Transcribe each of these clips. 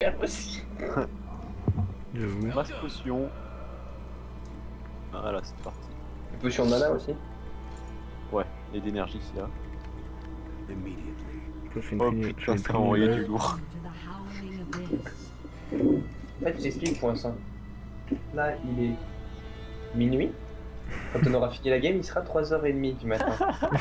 faire aussi. J'avoue. Masse potion. Voilà, c'est parti. Une potion de mana aussi. Ouais, et d'énergie s'il y a. Ça fait une Oh trini- putain, une ça va envoyer trini- du lourd. Là, tu t'expliques, point ça. Là, il est minuit. Quand on aura fini la game, il sera 3h30 du matin.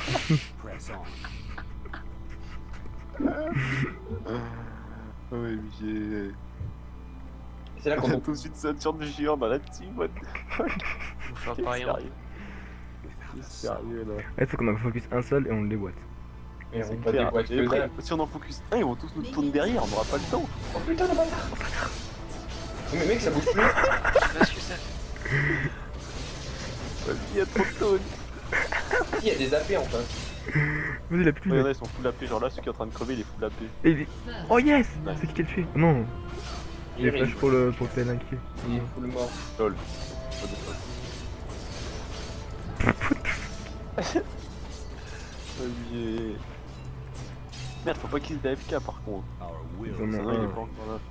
Ouais, j'ai. C'est là On qu'on a tous une Saturne géant dans la team, what the fuck. Faut faire T'es pareil. sérieux? T'es sérieux là? Il faut qu'on en focus un seul et on le déboîte. Mais on C'est va clair. déboîter Et que après, dalle. si on en focus un, ils vont tous nous tourner derrière, on n'aura pas le temps. Oh putain, le bâtard! Mais mec, ça bouge plus! Parce que ça. Vas-y, il y a trop de tonnes. Il y a des AP en face. Vas-y, il a plus. Ouais, y'en a, ils sont full AP, genre là, celui qui est en train de crever, il est full AP. Et il est- Oh yes Ouais. C'est qui le tué? Non, j'ai Il est flash pour le PLN qui. full mort. Lol. What the fuck. Vas-y. Merde, faut pas qu'ils aient AFK par contre. Ils en Sinon, ont il est un. pas encore là.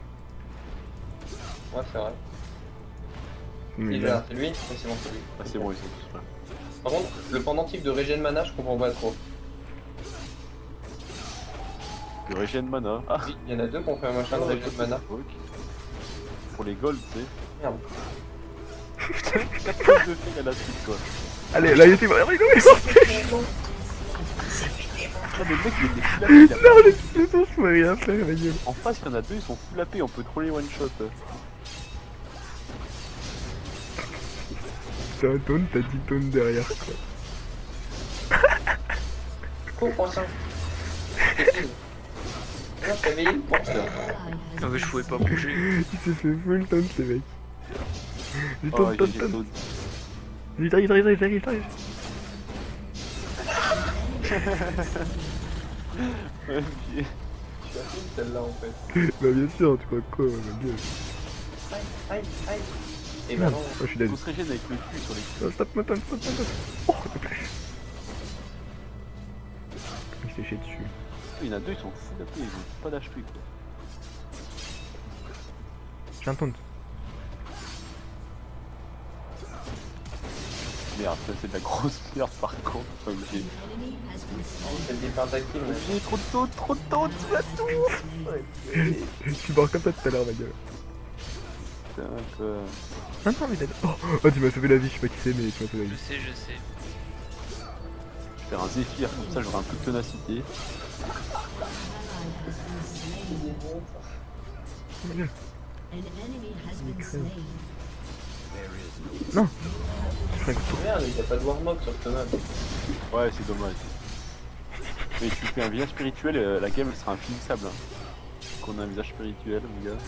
Ouais, c'est vrai. Mais Il est là, là, c'est lui? Ouais, c'est bon, c'est lui. Ah, c'est bon, ils sont tous là. Par contre, le pendentif de régène mana, je comprends pas trop. Le régène mana. Ah, Oui, il y en a deux qui ont fait un machin de régène mana. Ok. Pour les golds, tu sais. Merde. Putain, 4 pouces de fil à la suite quoi. allez, là il était mort, il est mort. Ah, mais le mec il était full AP, il a pas- Non, les sons, je pouvais rien faire, ma gueule. En face, il y en a deux, ils sont full AP, on peut trop les one shot. T'as un taunt, t'as 10 tonnes derrière quoi. Cours, poisson. Non, je t'avais eu, Non, mais je pouvais pas bouger. Il s'est fait full taunt, les mecs. J'ai Oh, taunt, taunt, j'ai taunt. Toad. J'arrive. Ouais, puis- Tu as fait celle-là en fait. Bah bien sûr, tu crois quoi, ma gueule. Aïe. Et Merde, maintenant, oh, je suis dead. On se régène avec le cul sur les Oh, stop, ma taunt. Oh, s'il te plaît. Il s'est chié dessus. Il y en a deux, ils sont full AP, ils ont pas d'HP quoi. J'ai un taunt. Merde, ça c'est de la grosse merde par contre. Enfin, j'ai c'est des pentacles, mais j'ai trop de taux, tu vas tout. Je suis mort comme ça tout à l'heure, ma gueule. Putain quoi. Ah non, mais t'as... Oh, tu m'as sauvé la vie, je sais pas qui c'est, mais tu m'as sauvé la Je vie. sais, je sais. Je vais faire un zéphyr, comme ça j'aurai un peu de ténacité. Ma gueule. An enemy has been slain. Non. Je ferai un coup de tour. merde, il y a pas de warlock sur ce map. Ouais, c'est dommage. Mais tu fais un visage spirituel, la game elle sera infinissable. Hein. Qu'on a un visage spirituel, mon gars.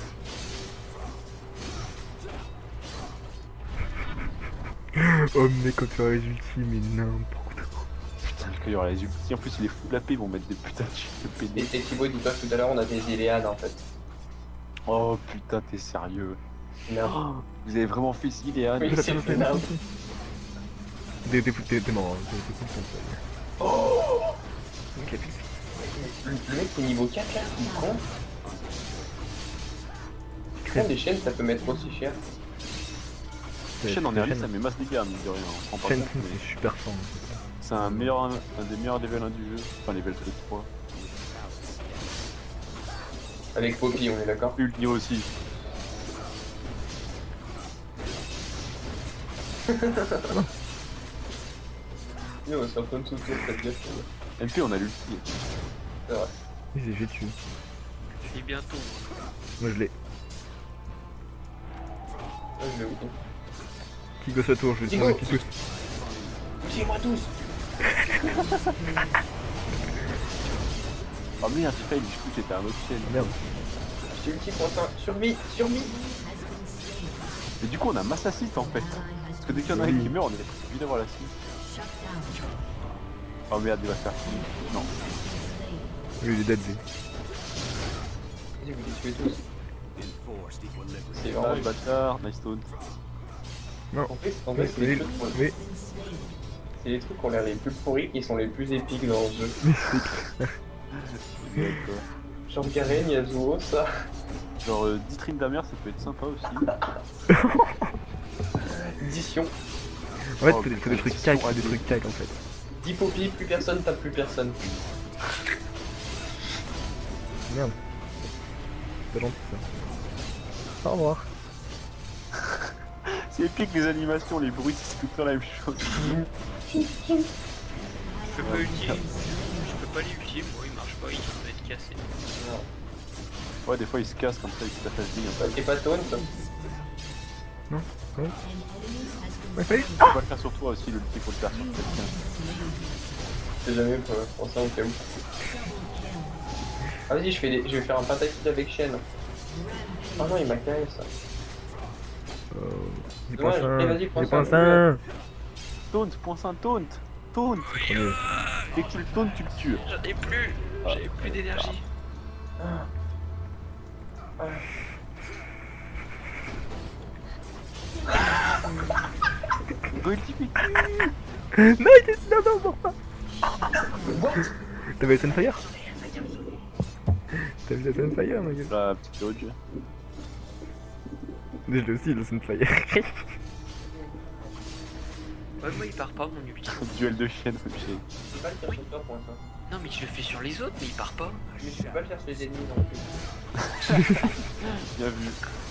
Oh mec, quand tu auras les ulti, mais n'importe quoi. Putain, le cueilleur, les ultis, en plus il est full AP, ils vont mettre des putains de chiffres de PD. Et Thibaut dit pas que tout à l'heure on a des Iléanes en fait. Oh putain, t'es sérieux. Merde. Oh, vous avez vraiment fait ci, Léane? Oui, c'est énorme. T'es mort, hein. T'es con, ça. Oh, Ok, le mec qui est niveau 4 là, il prend. Prends des chaînes, ça peut mettre aussi cher. Chaîne en early, ça met masse dégâts, mine de rien. On se rend pas Chaîne, compte, mais c'est super fort. c'est un des meilleurs level 1 du jeu. Enfin, level 3. Avec Poppy, on est d'accord. Ulti aussi. Yo, on s'en tourne tout autour, faites gaffe. MP, on a l'ulti. C'est vrai. Il s'est fait dessus. Je finis bientôt. Moi je l'ai. Ouais, je l'ai oublié. Qui gosse à tour, je vais te Digo. faire un petit pouce. Tuez-moi tous. Oh merde, j'ai failli, je crois que c'était un autre chaîne. Merde. J'ai ulti pointin. Survie. Et du coup, on a masse assist en fait. Parce que dès qu'il y en a un qui meurt, on est obligé d'avoir l'assist. Oh merde, il va se faire finir. Non. Lui il est dead, lui. Vas-y, vous les tuez tous. C'est Oh vraiment le bâtard, nice taunt. Non. En fait, c'est les trucs pour- Mais, c'est les trucs qui ont l'air les plus pourris qui sont les plus épiques dans le jeu. mais D'accord. Genre Garen, Yasuo, ça. Genre 10 Tryndamere, ça peut être sympa aussi. Dition. En fait, Oh, c'est des putain, trucs c'est cac, sûr, c'est des ouais. trucs cac en fait. 10 Poppy, plus personne tape plus personne. Merde. C'est gentil ça. Au revoir. C'est épique les animations, les bruits, c'est tout le temps la même chose. Je peux pas ulti. Je peux pas les ulti, moi il marche pas, il va être cassé. Non. Ouais, des fois il se casse comme ça avec sa face digne. T'es pas taunt. Ouais, salut. Tu peux pas le faire sur toi aussi, l'ulti, faut le faire sur quelqu'un. J'ai jamais pensé au cas où. Ah vas-y, je vais faire un pentakill avec Shen. Oh non, il m'a carré ça. J'ai Dommage. pas Eh, ça. vas-y, prends J'ai ça, pas ça. Taunt, point 5, taunt. Taunt. Dès que tu le tauntes, tu le tues. J'en ai plus. J'ai plus d'énergie. Go ulti. Non, non, mors pas. T'avais Sunfire? T'as vu la Sunfire, ma gueule? La petite dodge. Je l'ai aussi, le Sunfire. Ouais, moi il part pas mon ulti. Duel de chienne, ok. Je peux pas le faire sur toi pour l'instant. Non, mais je le fais sur les autres, mais il part pas. Mais je peux pas le faire sur les ennemis non plus. Bien vu.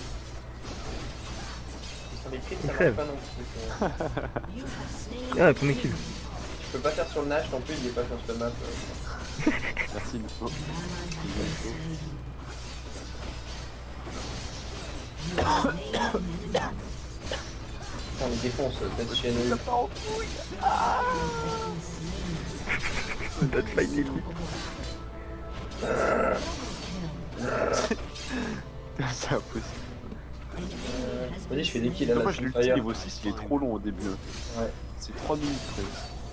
Ils sont les crits, ça Crève. marche pas non plus. You have slain Ah, premier kill. Je peux pas faire sur le Nash non plus, il est pas sur cette map. Merci, Nico. On les défonce, cette chaîne. T'as de fight et tout. C'est impossible. Vas-y, je fais des kills à la Dommage, l'ulti Sunfire. niveau 6, il est trop long au début. Ouais. C'est 3 minutes près.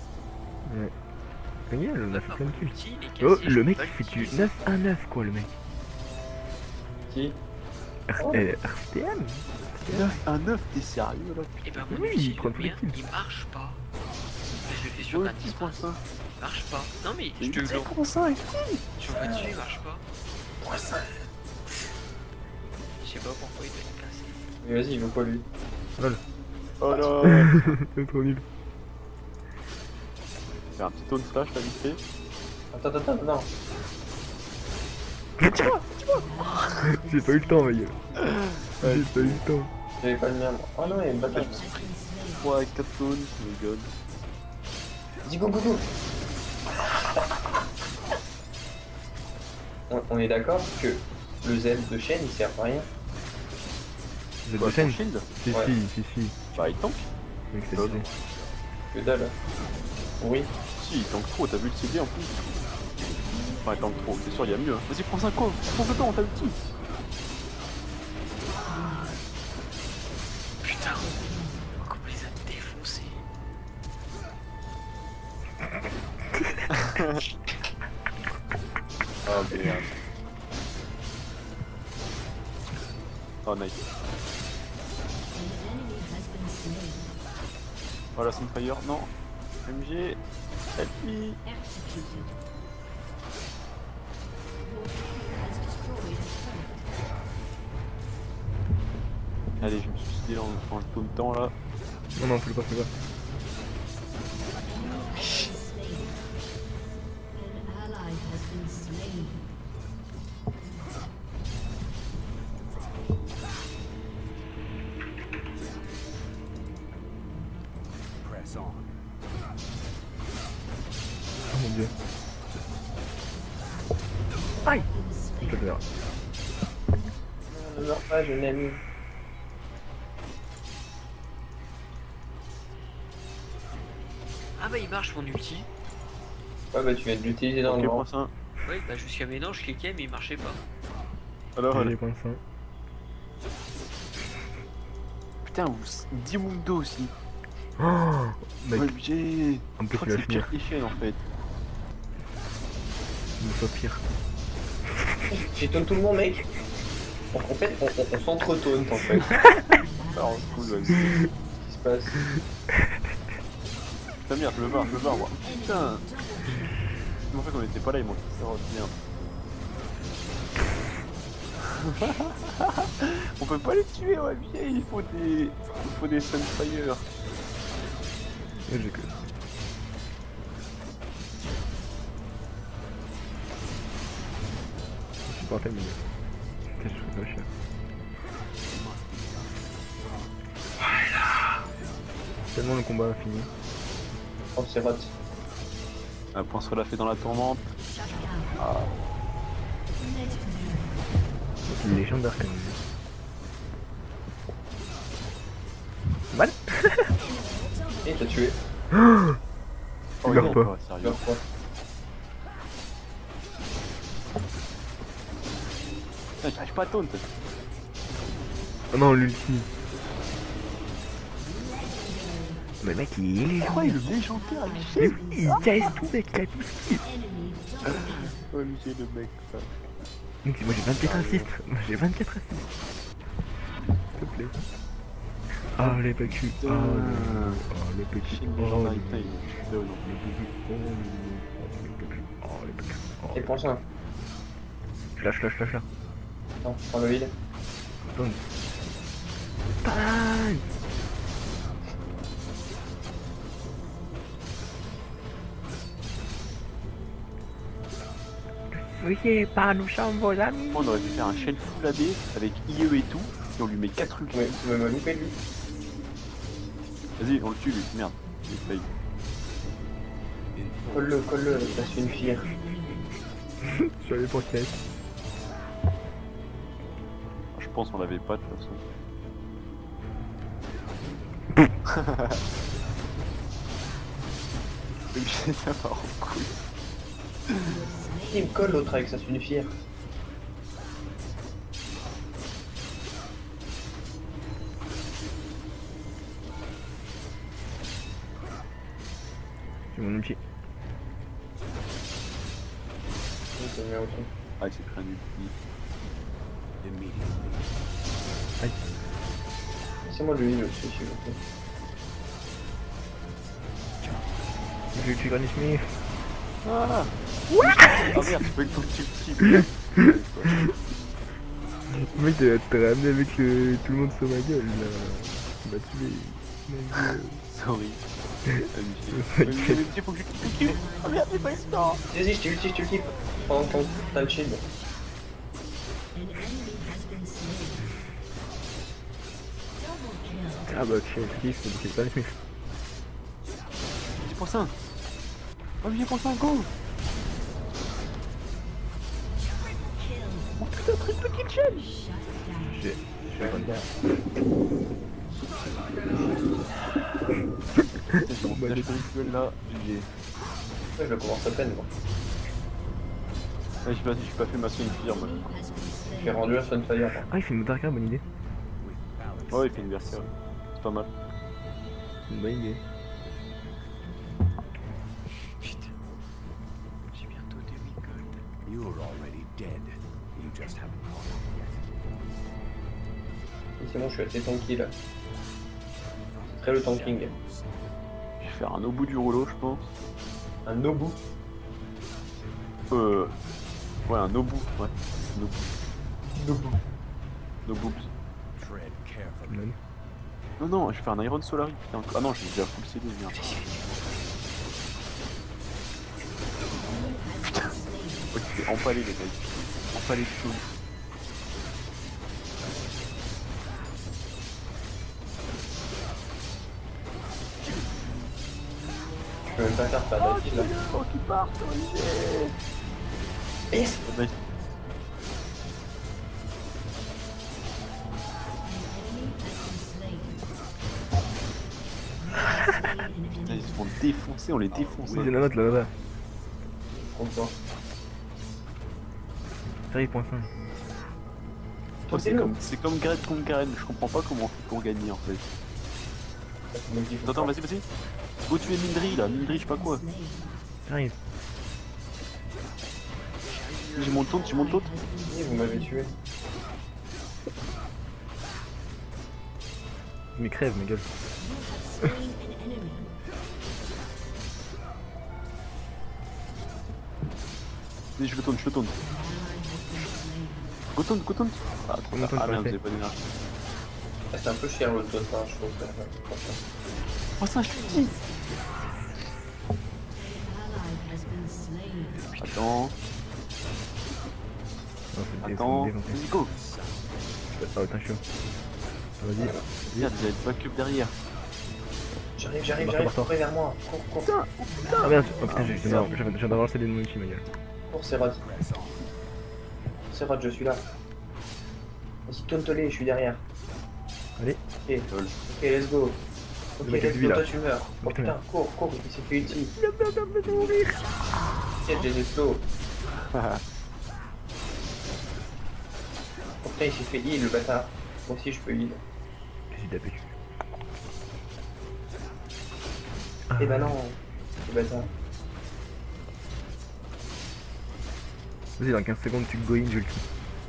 Regarde, on a fait Par plein de contre, kills. l'ulti, il est cassé, Oh, je le peux mec pas il fait du l'utiliser. 9-1-9 quoi, le mec. Qui RTM 9-1-9, t'es sérieux là? Et ben mon Oui, ulti, il prend le tous les mien, kills. il marche pas. Je le fais sur Oh, un 10 10.5. il marche pas. Non mais je Mais te le c'est comment ça? sur vois dessus, il marche pas. Je sais pas pourquoi il doit être cassé. Mais vas-y, il veut quoi lui? Oh là. C'est trop nul. Faire un petit taunt flash là vite fait. Attends, non. J'ai pas eu le temps, ma gueule. J'ai pas eu le temps. J'avais pas le mien moi. Oh non, il y a une bataille. 3 avec 4 taunts, my god. Dis go go go. On est d'accord que le Z de chaîne il sert à rien. Vous êtes Quoi, de chaîne? son shield? Si, Ouais. si. Bah il tank. Mec, c'est Lol. stylé. Que dalle. Oui. Si, il tank trop, t'as vu le CD en plus. Enfin, il tank trop, c'est sûr, il y a mieux. Hein. Vas-y, prends 5 co, fonce dedans, t'as ulti. Putain, comment il les a défoncés. Oh merde. Oh nice. Voilà, Sunfire, non. MG, help me. executed. Has destroyed a turret. Allez, je me suis suicidé en le tauntant là. Non, fais pas. Slain. An ally has been slain. Oh mon dieu. Aïe! Been slain. Je vais Ne meurs pas, jeune ami. Ah bah il marche mon ulti. Ouais, bah tu viens de l'utiliser dans Ok, le prends grand. ça. Ouais, bah jusqu'à maintenant je cliquais mais il marchait pas. Alors, J'ai les points de sang. putain, 10 Mundo aussi. Oh! Mec, MG. en Je plus crois tu que vas c'est pire finir. que les chaînes en fait. Il faut pire. J'ai taunt tout le monde, mec. En fait, on s'entre-taunt en fait. Alors, cool, vas-y. Qu'est-ce qui se passe? Putain, merde, je me barre, moi. Putain. En fait, on était pas là, ils m'ont fait ça. Merde. On peut pas les tuer, ouais, bien, il faut des Sunfire. Ouais, j'ai que. Je suis pas fait, mais. Putain, je trouve pas cher. Tellement le combat infini. Oh, c'est rot. Un point sur la fée dans la tourmente. Ah, C'est une légendaire quand même. Mal. Et t'as tué. Tu meurs non, pas. quoi, sérieux. Meurs quoi? Putain, j'arrive pas à taunt. Oh non, l'ulti. Mais mec, il est Quoi, il est légendaire, Mais Michel. oui, il casse tout, mec, il a tout skill. Oh, Michel, le mec, ça. Donc, moi j'ai 24 assists. Moi j'ai 24 assists. S'il te plaît. Ah, les PQ. Ah, les PQ. Michel, Oh, légendaire, les putain, il est de non. PQ. Oh, les PQ. Et pour ça. Flash. Non, prends le heal. Donne. Bang. Fuyez pas, nous sommes vos amis. On aurait pu faire un shell full AD avec IE et tout, et on lui met 4 ulti. Ouais, tu veux me louper lui. Vas-y, on le tue lui, merde. J'ai failli. Colle-le, ça se fait une fire. Je suis allé pour Kate. Je pense qu'on l'avait pas de toute façon. Mais ça part en couille. Il me colle l'autre avec ça se fait une fire. C'est mon ulti. Ça me met au fond. Ah, c'est pris un ulti. Aïe. Laissez-moi le heal aussi, s'il vous plaît. J'ai tué Granny Smith. Ah merde, tu peux que tu le Mec, t'as ramené avec le... tout le monde sur ma gueule là. Tu m'as tué. Mon dieu. Sorry. Il faut que je tue. Oh merde, j'ai pas eu le temps. Vas-y, je t'ulti. Prends t'as le shield. An enemy has been slain. Double kill. Ah bah, tu es triste, c'est Granny Smith. J'ai pour ça. Oh, mais j'ai pour ça, go. Oh putain, triple kill shell. Shut down. J'ai pas de C'est bon, la spirituelle là, j'ai... Ouais, je commence à peine moi. Ouais, je suis pas fait ma Sunfire moi. Has been slain. J'ai rendu à Sunfire. Ah, il fait une Darkar, bonne idée. Ouais, il fait une berserk. C'est pas mal. C'est une bonne idée. Putain. J'ai bientôt 2000 gold. You're already dead. You just haven't caught up yet. Et c'est bon, je suis assez tanky là. C'est très le tanking. Je vais faire un au bout du rouleau, je pense. Un Nobu. Ouais, un Nobu, ouais. Nobu. No boobs. Tread carefully. Même. Non, non, je vais faire un Iron Solari. Putain. Ah non, j'ai déjà full CD, merde. Ouais, tu fais empaler les mecs. Empaler tout. Je peux même pas faire d'attaque là. Oh, qui part, Yes. mec. Putain, ils se font défoncer, on les défonce. Oui, il y en a un autre là-bas. Contre-toi. Ça, il point 5. Oh, c'est comme Garen contre Garen, je comprends pas comment on fait pour gagner en fait. Attends, vas-y. Go tuer Mindry là, Mindry, je sais pas quoi. J'arrive. Je monte taunt, tu montes taunt. Oui, vous m'avez tué. Mais crève, ma gueule. Slain an enemy. Vas-y, je le taunt. Ally has been slain. Go taunt. Ah, trop Go tard. taunt, Ah merde, pas vous avez pas d'énergie. Ah, c'est un peu cher le taunt, hein, je trouve. Oh ça, je te dis. Attends, Non, c'est attends, des vas-y go. Oh, attends, je suis chaud. Vas-y. Merde, vous avez le backup derrière. J'arrive, Barre-toi. courez vers moi. Cours. Ah merde, oh putain, je viens d'avoir lancé des de mon ulti, ma gueule. Cours, c'est Rod. C'est Rod, je suis là. Vas-y, taunt-les, je suis derrière. Allez. Ok, let's go. Ok, Le mec let's est lui, go, là. toi tu meurs. Oh Putain, putain, cours, il s'est fait ulti. Tiens, j'ai des slow. Oh putain, il s'est fait heal, le bâtard. Moi aussi, je peux heal. Vas-y, taper. Eh bah non, le bâtard. Vas-y, dans 15 secondes, tu go in, je le tue.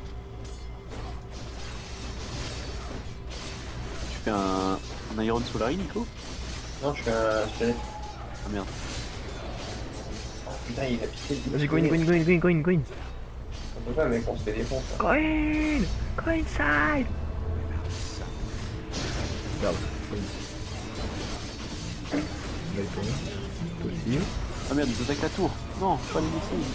Tu fais un Iron Solari, Nico? Non, je fais un squelette. Ah merde. Oh putain, il a piqué le Vas-y, go in. On peut pas, mec, on se fait défoncer. Go inside. Merde. Là, il tourne. Toi aussi. Ah merde, ils attaquent la tour. Non, pas les laisser.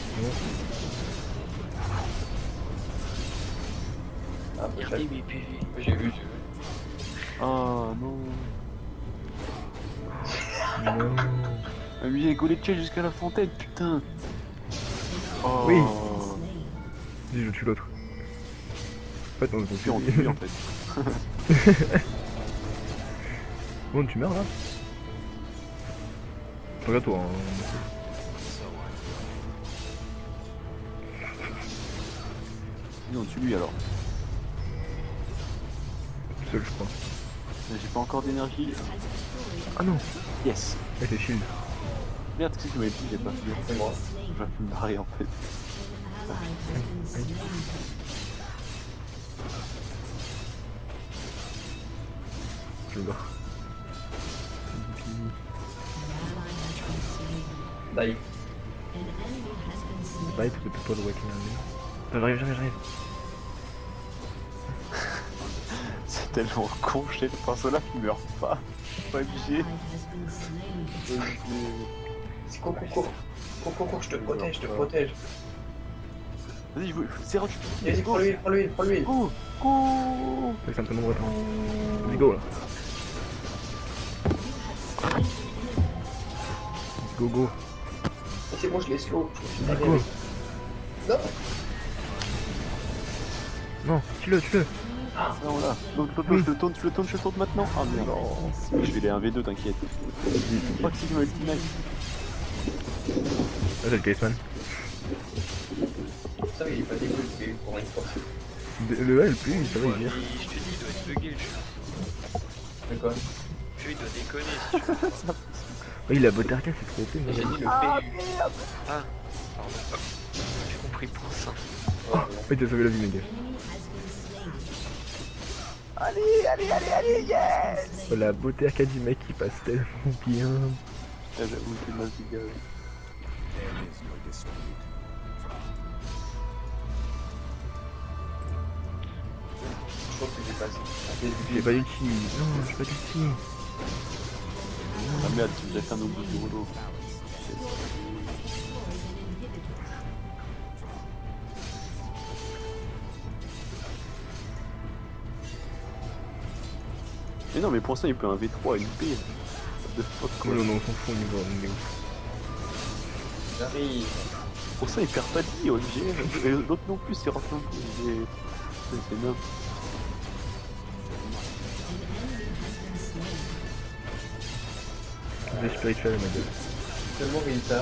Ah, peut-être. Regardez mes PV. J'ai vu. Oh non. Non. Ah, lui, il a gaulé jusqu'à la fontaine, putain. Oh. Oui. Vas-y, je tue l'autre. En fait, on Puis on tue en fait. Bon, tu meurs là. Regarde-toi. Non, tue lui alors. Tout seul, je crois. J'ai pas encore d'énergie. Ah non. Yes. Avec les shields. Merde, qu'est-ce que tu m'avais dit? J'ai pas vu. C'est moi. Je vais me barrer en fait. Je me barre. Die. Bye, parce que t'es pas le waking. J'arrive. C'est tellement con, je sais pas, cela qui meurt pas. Pas obligé. Cours, je te protège. Vas-y, c'est rendu. Vas-y, prends lui. Go. Go. C'est un peu nombreux. Vas-y, go là. Go. C'est bon, je l'ai slow. Go. Non. Non, tue-le. Non, là. L'autre, je le tourne maintenant. Ah merde. Je vais les 1v2, t'inquiète. Pas que c'est le ultimate. Là, j'ai le Caseman. Ça, il est pas dégoûté pour une fois. Le plus, ça va, il vient. Je te dis, il doit être bugué le jeu. De quoi? Le jeu, il doit déconner si tu veux. Oh, il a beau terre, c'est trop OP, mais J'ai dit le PU. Ah, pardon. J'ai compris pour ça. Oh, il t'a sauvé la vie, mec. Allez, yes. Oh, la beauté arcade du mec qui passe tellement bien. Ah, j'avoue, c'est de la giga. There is no dispute. Je pense que j'ai passé. J'ai pas d'ulti. Non, j'ai pas d'ulti. Ah merde, tu me laisses un oubli du rouleau. Mais non, mais pour ça, il peut un V3 à une P. De fuck, quoi. Comment on s'en fout, on est ouf. J'arrive. Pour ça, il perd pas de vie, Olivier. Et l'autre non plus, c'est rentré non plus. C'est énorme. C'est spirituel, ma gueule. Tellement retard.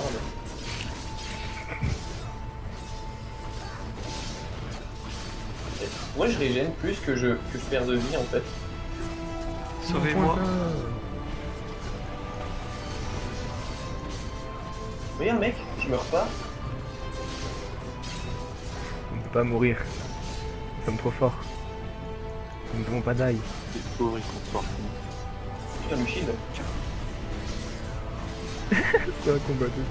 Moi, je régène plus que je perds de vie en fait. Sauvez-moi. Regarde, mec, je meurs pas. On peut pas mourir. Nous sommes trop forts. Nous ne devons pas die. C'est horrible qu'on soit. Putain, le shield. C'est un combat de fou.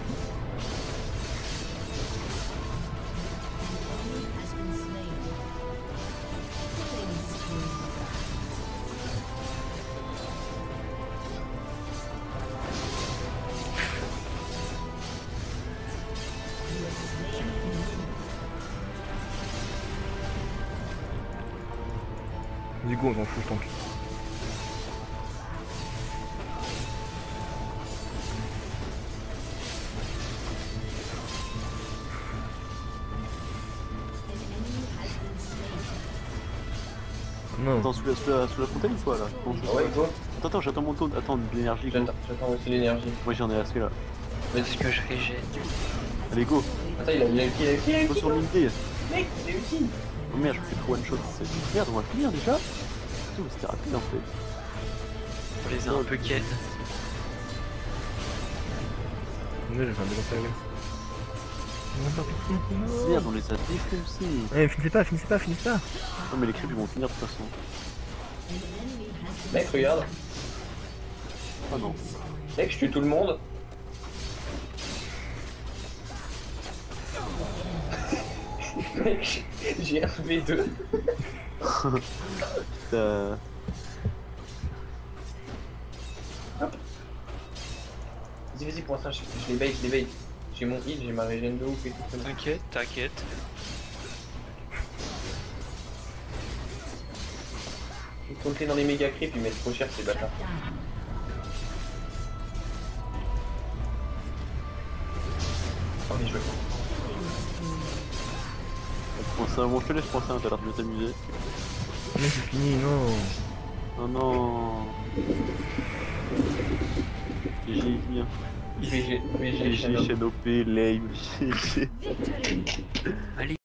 Du coup, on s'en fout, je tank. Non, Attends, sous la fontaine ou quoi là? Bon, Ah ouais, go. Attends, j'attends mon tour. Attends, de l'énergie. Go. J'attends aussi l'énergie. Moi j'en ai assez là. Parce que je régène. Allez, go. Attends, il a Go sur le mid. Mec, il est utile. Oh merde, je fais trop one shot. Merde, on va finir déjà? Putain, mais c'était rapide en fait. On les a un peu ken. j'ai fait un déconseil, ouais. Non, par pitié, non. Merde, on les a défoncés. Eh, finissez pas. Non, mais les creeps ils vont finir de toute façon. Mec, regarde. Ah non. Mec, je tue tout le monde. Mec, j'ai un V2. Putain. Vas-y, pour l'instant, je les bait. J'ai mon heal, j'ai ma régène de ouf et tout. T'inquiète. Ils sont clés dans les méga creeps, ils mettent trop cher ces bâtards. Oh, mais joué. Bon, je te laisse penser, t'as l'air de bien t'amuser. Non, c'est fini, non. Oh non. GG, bien. VG, GG, Shenopé, lame, GG. Allez.